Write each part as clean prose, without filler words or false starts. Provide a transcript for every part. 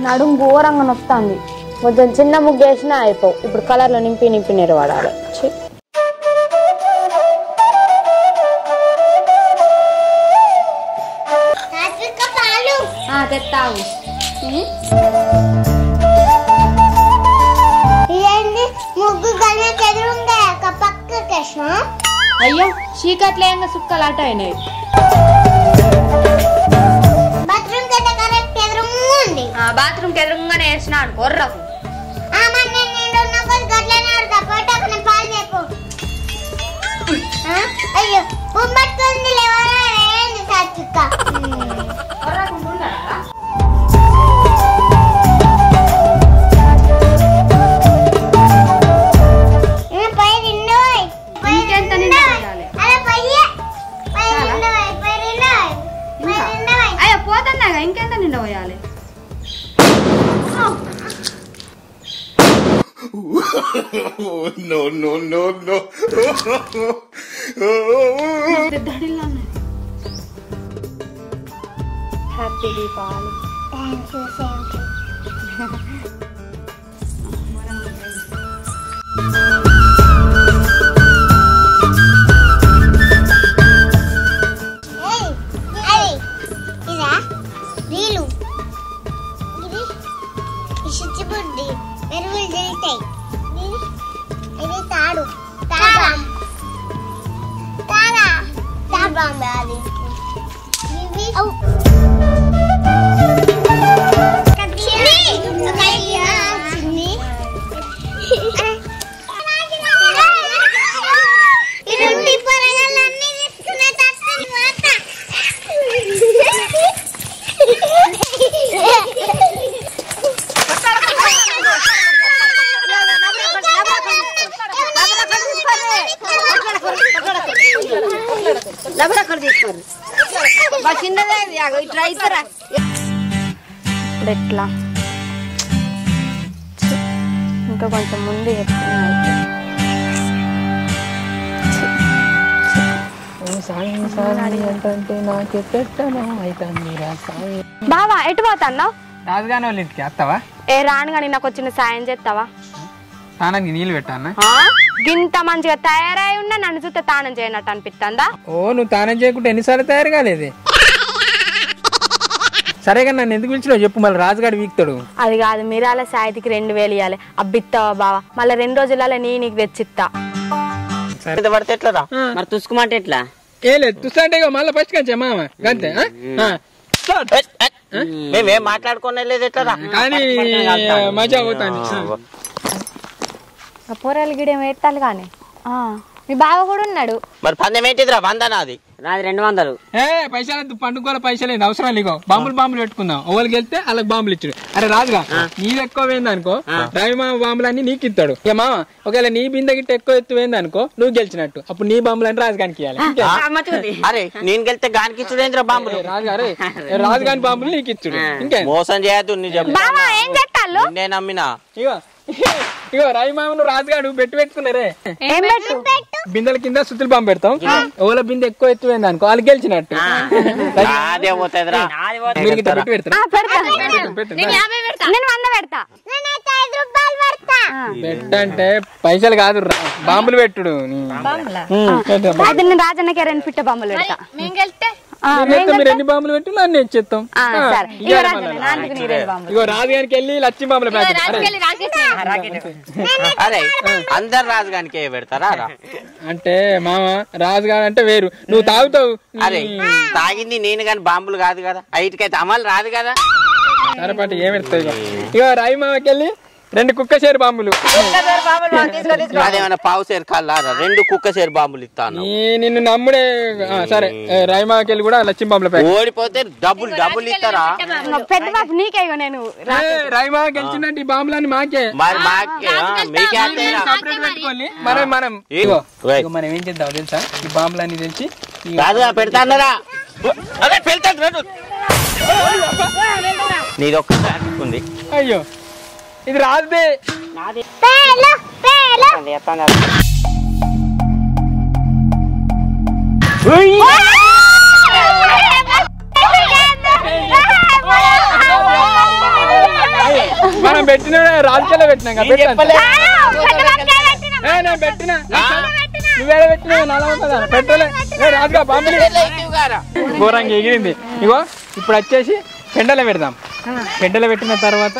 నడుము ఘోరంగా నొస్తుంది. కొంచెం చిన్న ముగ్గు వేసినా అయిపోవు. ఇప్పుడు కలర్లో నింపి నింపి నిలబడాలి. తెస్తావు అయ్యో చీకట్లేంగా సుక్కలు అటు అయినాయి. బాత్రూమ్ కి ఎదురుగానే వేసిన అనుకోర్రకు అయ్యో పోతున్నాగా ఇంకెంత నిండా పోయాలి. హ్యాపీ దీపావళి. ఎట్లా ఇంకా కొంచెం ముందు బావా ఎటు పోతాన్నావు? రాజుగానే వాళ్ళ ఇంటికి వస్తావా? ఏ రాను కానీ నాకు వచ్చిన సాయం చేస్తావా? స్నానానికి నీళ్ళు పెట్టానా? గింత మంచిగా తయారై ఉన్నా నన్ను చూస్తే తానం చేయనట్టు అనిపిస్తుందా? ఓ నువ్వు తానం చేయకుంటే ఎన్నిసార్లు తయారు కాలేదు. సరేగా నన్ను ఎందుకు పిలిచినావు చెప్పు. మళ్ళీ రాజుగాడు వీక్తాడు. అది కాదు మీరాల సాయితికి 2000 ఇవ్వాలి. అబ్బిస్తావా బావా? మళ్ళీ 2 రోజులలో నీకు తెచ్చిస్తా. పడితే ఎట్లా మరి తుసుకుమంటే ఎట్లా? ఏ లేదు తుస్సంటే మళ్ళీ ఫస్ట్ కంచా మామ గంతే. మేమేం మాట్లాడుకునే లేదు ఎట్లా కానీ మజా అవుతాను. పొరలు గిడేమో ఎట్టాలి కానీ మీ బావ కూడా ఉన్నాడు. మరి పందెం ఏంటిదిరా? 100 నాది 200. పైసలు పండుగ పైసలు ఏంది అవసరం లేకో. బాంబులు పెట్టుకుందాం. ఓళ్ళకి వెళ్తే వాళ్ళకి బాంబులు ఇచ్చాడు. అరే రాజుగా నీది ఎక్కువ వేయిందనుకో రవిమామ బాంబులన్నీ నీకు ఇస్తాడు. ఇక మామ ఒకవేళ నీ బిందె గిట్ట ఎక్కువ ఎత్తు వేయిందనుకో నువ్వు గెలిచినట్టు. అప్పుడు నీ బాంబులని రాజుగానికి ఇవ్వాలి. అరే నేను గెలిస్తే గానికి ఇచ్చుడు ఏంద్రా బాంబులు? రాజుగాని బాంబులు నీకు ఇచ్చుడు. ఇంకా మోసం చేయద్దు. నిజం నేను నమ్మినా. ఇగో రాయిమామను రాజుగాడు పెట్టుకున్నారే బిందెల కింద సుత్తులు బాంబు పెడతాం. ఓల బిందె ఎక్కువ ఎత్తుపోయింది అనుకో వాళ్ళు గెలిచినట్టు. పెట్టంటే పైసలు కాదు బాంబులు పెట్టుడు. రాజన్నకి 2 పిట్ట బాంబులు పెడతా. మీరు ఎన్ని బాంబులు పెట్టి నన్ను ఇచ్చేస్తాం. ఇగో రాజుగానికి వెళ్ళి లచ్చి బాంబులు అరే అందరు రాజుగానికి పెడతారా? అంటే మామ రాజుగారు అంటే వేరు. నువ్వు తాగుతావు. అరే తాగింది నేను కానీ బాంబులు కాదు కదా. ఐటికైతే అమలు రాదు కదా. సరపాటి ఏమెడతావు. ఇగో రాయి మామకి వెళ్ళి 2 కుక్క షేరు బాంబులు. అదేమన్నా పావు సేరు కాళ్ళారా? 2 కుక్క సేరు బాంబులు ఇస్తాను. నిన్ను నమ్ముడే. సరే రాయిమాకెళ్ళి కూడా లచ్చి బాంబులు ఓడిపోతే డబ్బులు ఇస్తారా? పెద్ద బాబు నీకే. నేను రాయిమా గెలిచినట్టు ఈ బాంబులన్నీ మాకే. మరి మనం ఏం చేద్దాం తెలుసా? ఈ బాంబులన్నీ తెచ్చి పెడతారా? నీది ఒక్కసారి ఉంది. అయ్యో ఇది రాజుదే. మనం పెట్టిన రాజకీయాల్లో పెట్టినాం కదా నేను పెట్టినా నువ్వేడ పెట్టినా నలభై పెట్రోలే రాజుగా బాంబులు ఘోరంగా ఎగిరింది. ఇగో ఇప్పుడు వచ్చేసి పెండలో పెడదాం. పెండలో పెట్టిన తర్వాత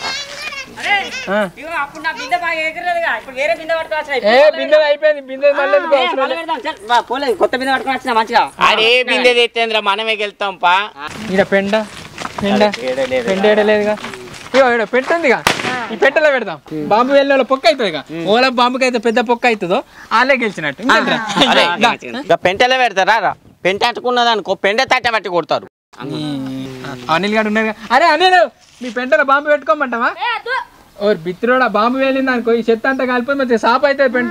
బిందె అయిపోయింది. బిందె మళ్ళీ కొత్త బిందె పట్టుకుని మంచిగా అదే బిందె తెచ్చేంద్ర మనమే వెళ్తాం పా. ఇక పెండ పెండ పెండ ఏడలేదుగా ఇగో పెట్టిందిగా ఈ పెట్టెలో పెడదాం. బాంబు వెళ్ళే పొక్క అవుతుంది ఇక ఓల బాంబుకి అయితే పెద్ద పొక్క అవుతుందో వాళ్ళే గెలిచినట్టు. పెంటలో పెడతారా పెంట అంటుకున్నది అనుకో పెండ తట్ట పట్టి కొడతారు. అనిల్ గారు ఉన్నారు. అరే అనిల్ మీ పెంటలో బాంబు పెట్టుకోమంటావా? ఓ బిత్రోడా బాంబు వెళ్ళింది అనుకో ఈ చెత్త అంతా కలిపి మంచి సాప్ అవుతుంది పెంట.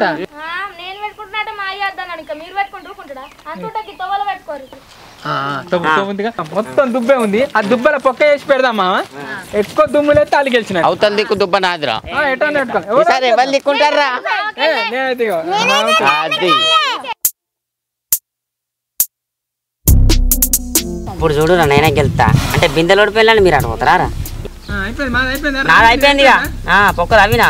మొత్తం దుబ్బే ఉంది. ఆ దుబ్బల పొక్క వేసి పెడదామా? ఎక్కువ దుమ్ములైతే వాళ్ళు గెలిచిన అవతల దిక్కు దుబ్బ నాదిరా. ఎవరు దిక్కుంటారా? ఇప్పుడు చూడు నేనే గెలుతా అంటే బిందెలు ఓడిపోయాలని మీరు అడగతారా? నాది అయిపోయింది పొక్కలు అవినా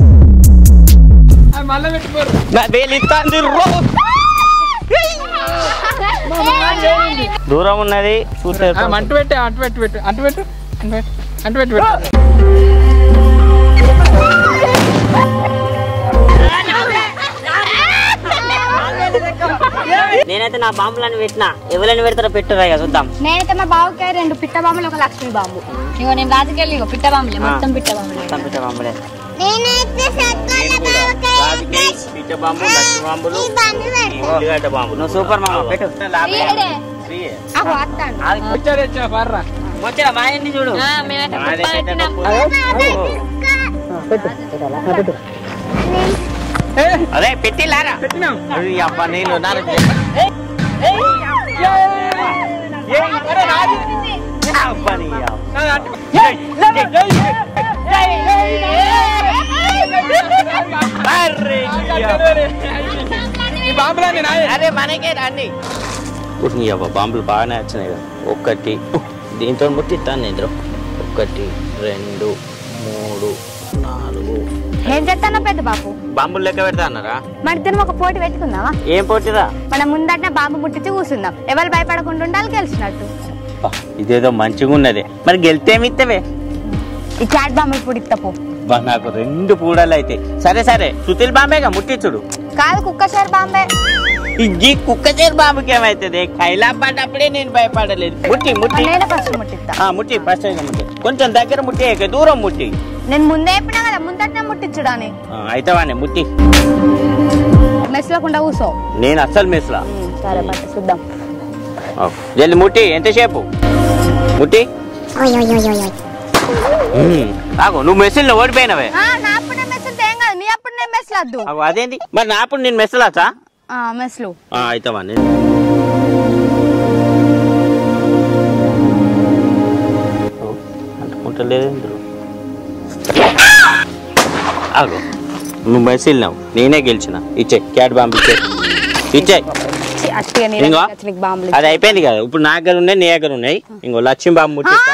మళ్ళీ పెట్టుకోరు. దూరం ఉన్నది అంటు పెట్టి అంటు పెట్టి పెట్టు అంటు పెట్టు అంటు పెట్టి పెట్టు. నేనైతే నా బాంబులను పెట్టినా ఎవరైనా పెడతారో పెట్టురా చూద్దాం. నేనైతే మా బాబుకి 2 పిట్ట బాంబులు ఒక లక్ష్మీ బాంబు. ఇగో నేను రాజకీయాలు ఇగో పిట్ట బాంబులే మొత్తం పిట్ట బాంబులే మొత్తం పిట్ట బాంబులే. నువ్వు సూపర్ మామ పెట్టు. వచ్చా మా ఇంటి చూడు అదే పెట్టిలారా అబ్బా నేను అరే మనకే రండి. బాంబులు బాగానే వచ్చినాయి కదా. ఒకటి దీంతో ముట్టిస్తాను నేను. 1 2 3 4 ఏం చేస్తానో పెద్ద బాబు బాంబులు లెక్క పెడతా అన్నారా? మన ఇద్దరం ఒక పోటీ పెట్టుకుందామా? ఏం పోటీరా? మనం ముందట బాంబు ముట్టించి కూర్చుందాం. ఎవరు భయపడకుండా ఉండాలి గెలిచినట్టు. ఇదేదో మంచిగా ఉన్నదే. మరి గెలితేమిత్తవే? ఈ క్యాట్ బాంబు ఇప్పుడు ఇత్తపో. నాకు 2 పూడలు అయితే సరే సరే. సుతిల్ బాంబేగా ముట్టించుడు కాదు కుక్కషేర్ బాంబే. ఈ కుక్కచేరు బాబుకి ఏమైతుంది? కైలా పడ్డప్పుడే నేను భయపడలేదు. ముట్టి ముట్టి ఫస్ట్ ముట్టిస్తా. ముట్టి ఫస్ట్ ముట్టి కొంచెం దగ్గర ముట్టి దూరం ముట్టి. నేను ముందే చెప్పినా కదా ముందట ముట్టించుడాని. అయితే వానే ముట్టి మెస్లకుండా కూసో. నేను అస్సలు మెస్లా. సరే పట్టు చూద్దాం. జల్ది ముట్టి ఎంతసేపు ముట్టి. నువ్వు మెస్సుల్లో ఓడిపోయినవే. అదేంటి మరి నా అప్పుడు నేను మెస్సలాచా? మెస్లు అయితవా అంటుకుంటలేదు. నువ్వు మెస్సిల్నావు నేనే గెలిచిన. ఇచ్చే క్యాట్ బాంబు ఇచ్చే. అది అయిపోయింది కదా. ఇప్పుడు నా దగ్గర ఉన్నాయి నీ దగ్గర ఉన్నాయి. ఇంకో లక్ష్మీ బాంబు ముట్టిస్తా.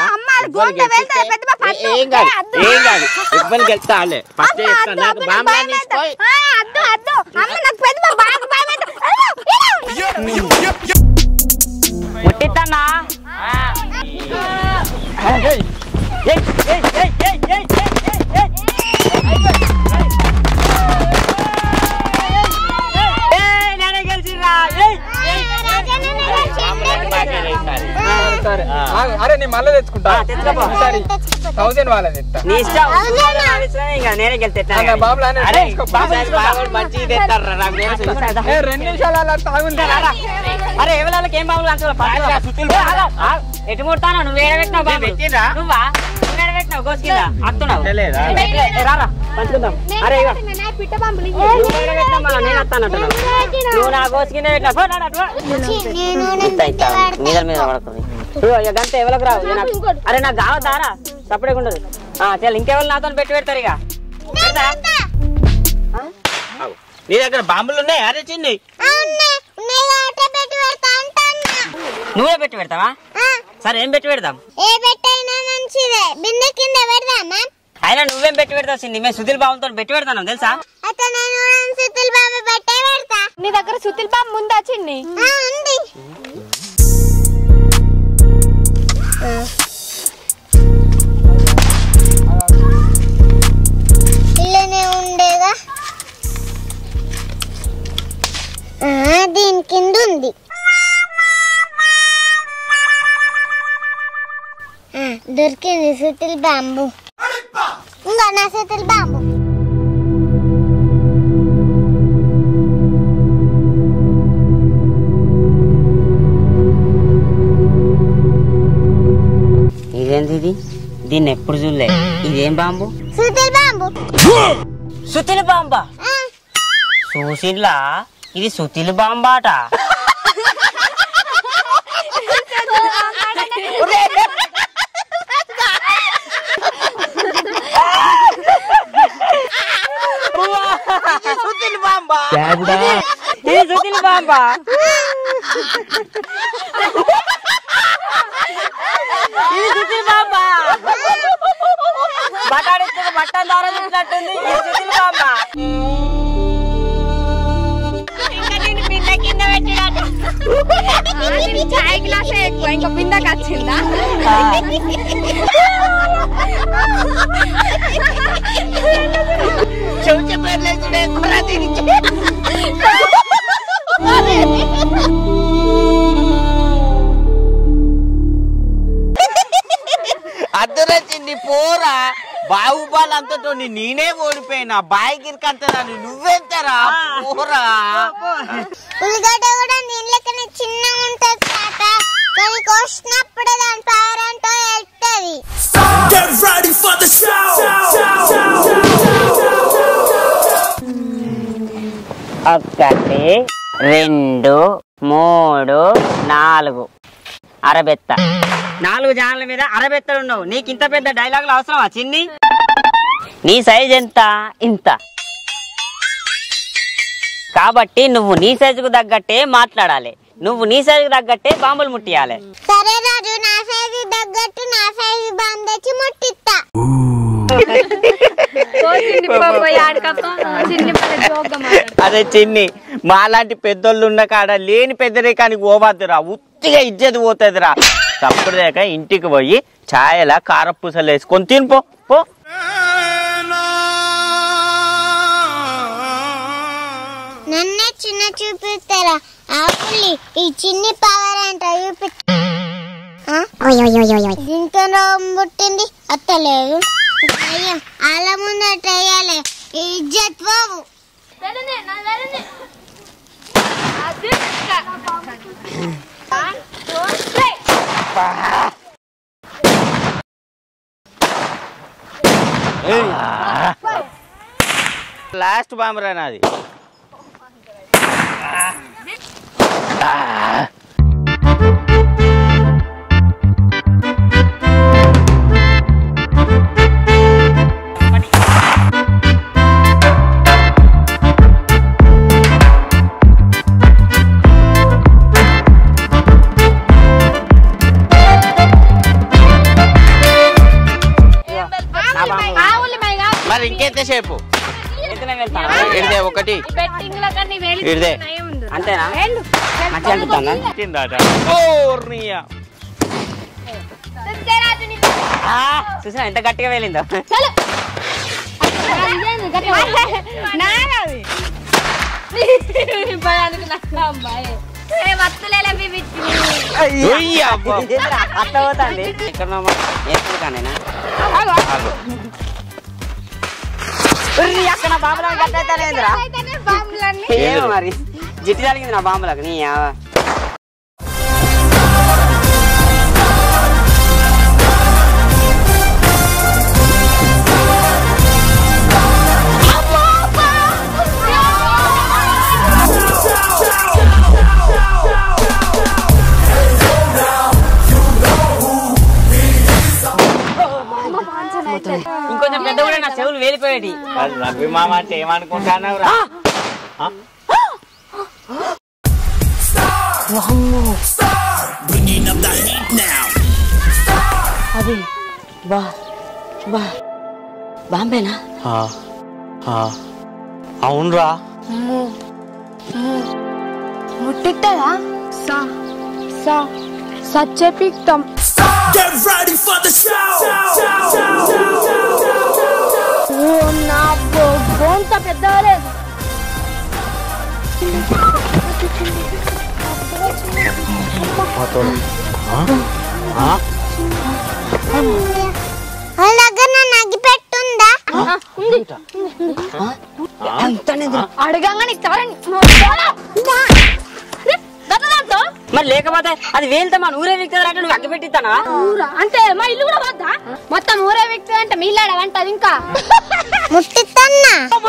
ఏం కాదు ఏం కాదు. ఇబ్బంది గెలుస్తా అలే ఫస్ట్ నాకు బాంబు ముట్టిస్తానా? అరే నీ మళ్ళీ తెచ్చుకుంటా. 1000 వాళ్ళది నీ ఇష్టం. నేనే గెలితే బాబులు 2 నిమిషాలు అలా తాగుంటారా? అరే ఎవరికి ఏం బాబులు ఎటు ముడతాను? నువ్వు ఏడబెట్టినావు బాబు. నువ్వా ఏడబెట్టినావు గోసుకింద అత్తున్నావు రారా పంచుకుందాం. అరే నేను వస్తానంటున్నావు. నువ్వు నా గోసుకింద మీద మీద పడుతుంది. గంట ఎవరికి రావు. అరే నాకు కావద్దారా సపడే ఉండదు. చాలా ఇంకెవరు నాతో పెట్టి పెడతారు. ఇక నీ దగ్గర బాంబులు ఉన్నాయి? అరే చిన్ని నువ్వే పెట్టి పెడతావా? సరే ఏం పెట్టి పెడదాం? అయినా నువ్వేం పెట్టి పెడతావు సింధి? మేము సుధీల్ బాబుతో పెట్టి పెడతాను తెలుసా? నీ దగ్గర సుతిల్ బాబు ముందా చిన్ని? ఇల్లనే ఉండేగా దీని కింద ఉంది. దొరికింది సుతిల్ బాంబు. ఇంకా నా సుతిల్ బాంబు. ఇదేంటి? దీన్ని ఎప్పుడు చూడలే. ఇదేం బాంబు? సుతిల్ బాంబు. సుతిల్ బాంబా? చూసిన్లా, ఇది సుతిల్ బాంబాట. సుతిల్ బాంబా, ఇది సుతిల్ బాంబా. ఇది సుతిల్ బాంబా. బట్టాడిస్తున్న బట్టలు దారా చూసినట్టుంది. ఇది సుతిల్ బాంబా. చాయ్ గ్లాస్ ఎక్కువ, ఇంకా బిందకి వచ్చిందా? అద్దరచింది పోరా. బాహుబాలంతతో నేనే ఓడిపోయినా. బాయి గిరికంతరాను నువ్వెంతరా పోరా. ఉల్లిగడ్డ కూడా నీళ్ళకనే చిన్నగా ఉంటుంది తాత. కానీ కోసినప్పుడే దాని పవర్ అంటూ వెళ్తుంది. ఒకటి, 2, 3, 4 అరబెత్త. 4 జాన్ల మీద అరబెత్తలు ఉన్నావు. నీకు ఇంత పెద్ద డైలాగులు అవసరమా చిన్ని? నీ సైజ్ ఎంత? ఇంత. కాబట్టి నువ్వు నీ సైజుకు తగ్గట్టే మాట్లాడాలి. నువ్వు నీ సైజుకు తగ్గట్టే బాంబులు ముట్టియాలి. సరే రాజు, నా సైజు తగ్గట్టు నా సైజు బాంబు తెచ్చి ముట్టిస్తా. అదే చిన్ని, మాలాంటి పెద్దోళ్ళు ఉన్న కాడ లేని పెద్దరికానికి పోవద్దురా. ఉత్తిగా ఇజ్జత్ పోతుందిరా. తప్పుడుదాకా ఇంటికి పోయి ఛాయలా కారపూసలు వేసుకొని తినిపో పో. నన్నే చిన్న చూపిస్తారా? ఆపులి ఈ చిన్ని పవర్ అంట చూపిస్తా. దీంతో పుట్టింది అత్తలేదు. అయ్యో అలా ముందట వేయాలి. ఇజ్జత్ బాబు. లాస్ట్ బాంబరా నాది. మరి ఇంకెంతసేపు? ఇడిదే ఒకటి, ఇడిదే అంతేనా? చూసా ఎంత గట్టిగా వేలిందో. అత్త పోతాండి. ఎక్కడ అక్కడ బాంబులకు గట్టయితేనేంద్రా? ఏమో మరి జిట్టి జరిగింది నా బాంబులకు. నీ ఇంకొంచెం పెద్ద కూడా నా చెవులు వేలిపోయేటి. రవి మామ అంటే ఏమనుకుంటావు రా? అది బా బా బాంబేనా? అవునరా. ముట్టిట్టదా సచ్చే పీక్తాం. నా బోంత పెద్దవాలేదు. వాళ్ళ దగ్గర నా అగ్గి పెట్టుందా? అడగంగానే ఇస్తారని మరి లేకపోతే అది వేలితే మన ఊరే విక్తుంది అంటే నువ్వు అగ్గి పెట్టిస్తానా? అంటే మా ఇల్లు కూడా వద్దా? మొత్తం ఊరే వ్యక్తి అంటే మీలాడవంటది ఇంకా ముట్టిత్తన్నా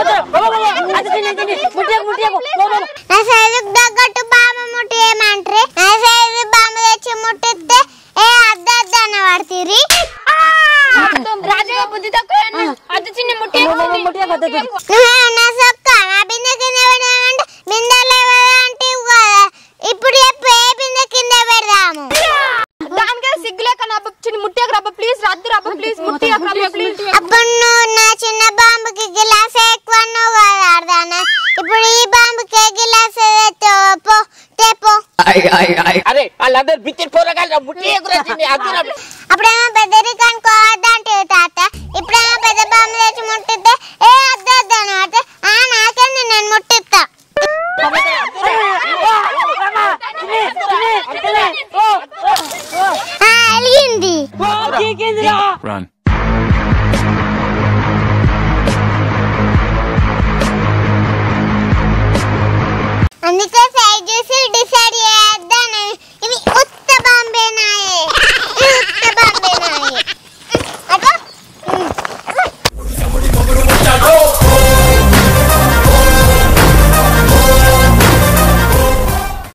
నా సైజుకు తగ్గట్టు బాంబు ముట్టి ఏమంటారు? నా సైజు బాంబు తెచ్చి ముట్టిస్తే ఏ అద్దన్న పడుతుంది. రాజుగా బుద్ధి తక్కువ అద్దు చిన్న ముట్టి నా సొక్క నా బిందె కింద పెడదామంటే బిందెలు అంటే ఇప్పుడు చెప్పు ఏ బిందె కింద పెడదాము? దానికే సిగ్గులేక రబ్బ చిన్న ముట్టికి రబ్బ ప్లీజ్ రద్దు రబ్బ ప్లీజ్ ముట్టి రబ్బ ప్లీజ్. అప్పుడు నువ్వు నా చిన్న బాంబుకి గిలాస్ ఎక్కువ నువ్వు ఆడదానా? ఇప్పుడు ఈ బాంబుకి గిలాస్ పో తెపో. అరే వాళ్ళందరూ బిచ్చర్ పోరగాళ్ళు ముట్టి అప్పుడేమో పెద్దరికానికి